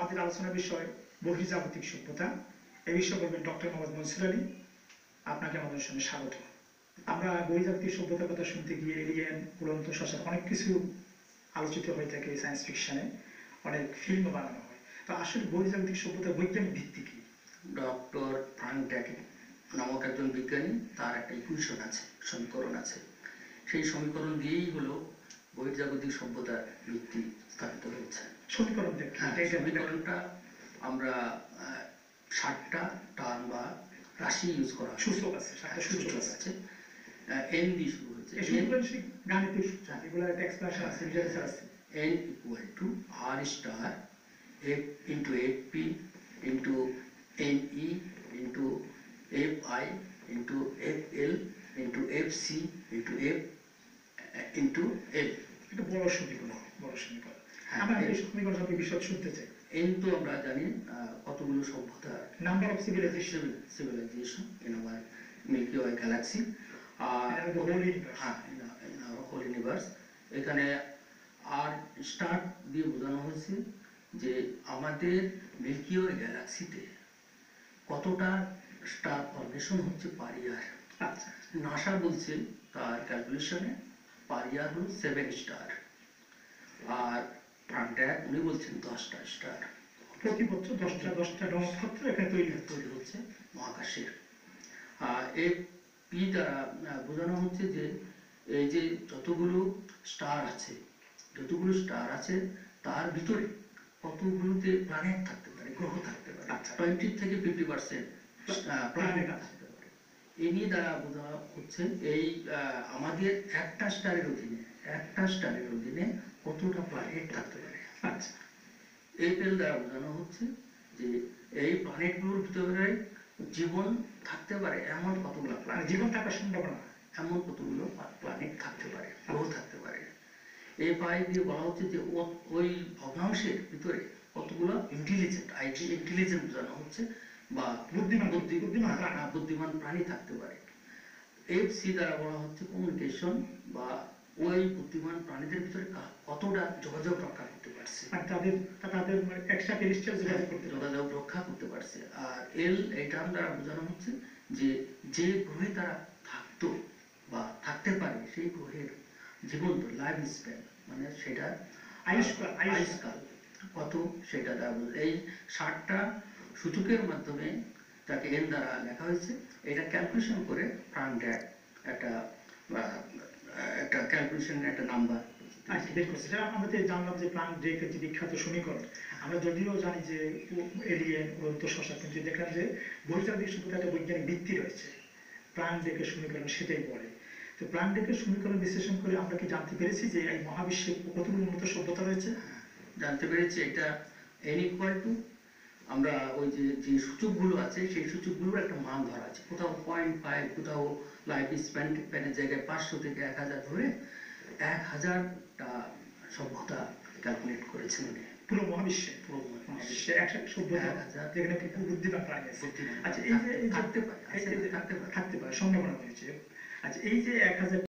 আমাদের আলোচনার বিষয় বহির্জাগতিক সভ্যতা। এই বিষয়ে বলবেন ডক্টর মোহাম্মদ মনসুর আলী। আপনাকে আমাদের সঙ্গে স্বাগত। আমরা বহির্জাগতিক সভ্যতার কথা শুনতে গিয়ে এলিয়েন, উড়ন্ত শ্মশান অনেক কিছু আলোচিত হয়ে থাকে সায়েন্স ফিকশনে, অনেক ফিল্ম বানানো হয়। তো আসলে বহির্জাগতিক সভ্যতার বৈজ্ঞানিক ভিত্তি কি? ডক্টর ড্রেকে নামক একজন বিজ্ঞানী, তার একটা ইকুয়েশন আছে, সমীকরণ আছে। সেই সমীকরণ দিয়েই হলো বহির্জাগতিক সভ্যতার ভিত্তি স্থাপিত হয়েছে। সমীকরণটা আমরা 60টা টার্ম বা রাশি ইউজ করা হয়, সূচক আছে, এন দিয়ে শুরু হয়েছে। গাণিতিক সূত্র, এগুলো একটা এক্সপ্রেশন আছে, লিটারেচার আছে। n equal to r star f into fp into ne into fi into fl into fc into f into l। এটা বড় সমীকরণ, বড় সমীকরণ। আমরা এই সমীকরণ সম্পর্কে বিশদ শুনতে চাই। n তো আমরা জানি কতগুলো সভ্যতা, number of civilization in our Milky Way galaxy, whole universe. এখানে আর স্টার দিয়ে বোঝানো হয়েছে যে আমাদের মিল্কি ওয়ে গ্যালাক্সিতে কতটা স্টার ফর্মেশন হচ্ছে পার ইয়ার। আচ্ছা, নাসা বলছে তার ক্যালকুলেশনে পার ইয়ার হল 7 স্টার, আর ফ্রান্ট্যাক উনি বলছেন 10টা স্টার। প্রতি বছর 10টা নক্ষত্র এখানে তৈরি হচ্ছে মহাকাশের। এই পি দ্বারা বোঝানো হচ্ছে যে এই যে যতগুলো স্টার আছে তার ভিতরে কতগুলোতে প্ল্যানেট থাকতে পারে, গ্রহ থাকতে পারে। 20 থেকে 50% প্ল্যানেট থাকতে পারে। এই নিয়ে দ্বারা বোঝা হচ্ছে এই আমাদের একটা স্টারের অধীনে কতটা প্ল্যানেট থাকতে পারে। আচ্ছা, এই পেল দ্বারা বোঝানো হচ্ছে যে এই প্ল্যানেটগুলোর ভিতরে জীবন থাকতে পারে এমন কতগুলো প্ল্যানেট, জীবন থাকার সম্ভাবনা এমন কতগুলো প্ল্যানেট থাকতে পারে, গ্রহ থাকতে পারে। এই পাই দিয়ে বলা হচ্ছে যে ওই ভগ্নাংশের ভিতরে কতগুলো ইন্টেলিজেন্ট বোঝানো হচ্ছে বা বুদ্ধিমান প্রাণী থাকতে পারে। এফসি দ্বারা বলা হচ্ছে কমিউনিকেশন বা ওই বুদ্ধিমান প্রাণীদের ভিতরে কতটা যোগাযোগ রক্ষা করতে পারছে, যোগাযোগ রক্ষা করতে পারছে। আর এল এই টার্ম দ্বারা বোঝানো হচ্ছে যে গ্রহে তারা থাকতো বা থাকতে পারে সেই গ্রহের জীবন্ত লাইফ স্প্যান, মানে সেটা আয়ুষ্কাল কত, সেটা দ্বারা এই 60টা সূচকের মাধ্যমে তাকে এন দ্বারা লেখা হয়েছে। এটা ক্যালকুলেশন করে ফ্রান্ট্যাক একটা ক্যালকুলেশনের একটা নাম্বার। আমরা জানলাম যে ড্রেকের যে বিখ্যাত সমীকরণ, আমরা যদিও জানি যে এলিয়েন, উড়ন্ত শ্মশান, কিন্তু দেখলাম যে বহির্জাগতিক সভ্যতার একটা বৈজ্ঞানিক ভিত্তি রয়েছে। ড্রেকের সমীকরণ সেটাই বলে। তো ড্রেকের সমীকরণ বিশ্লেষণ করে আমরা কি জানতে পেরেছি যে এই মহাবিশ্বে কতগুলো উন্নত সভ্যতা রয়েছে? জানতে পেরেছি এটা n equal to, আমরা ওই যে সূচকগুলো আছে সেই সূচকগুলোর একটা মান ধরা আছে, কোথাও 0.5, কোথাও লাইফ স্প্যানের জায়গায় 500 থেকে 1000 ধরে 1000টা সভ্যতা ক্যালকুলেট করেছেন উনি। পুরো মহাবিশ্বে বুদ্ধিমান প্রাণী আছে। আচ্ছা, এই যে থাকতে পারে সম্ভাবনা রয়েছে। আচ্ছা, এই যে 1000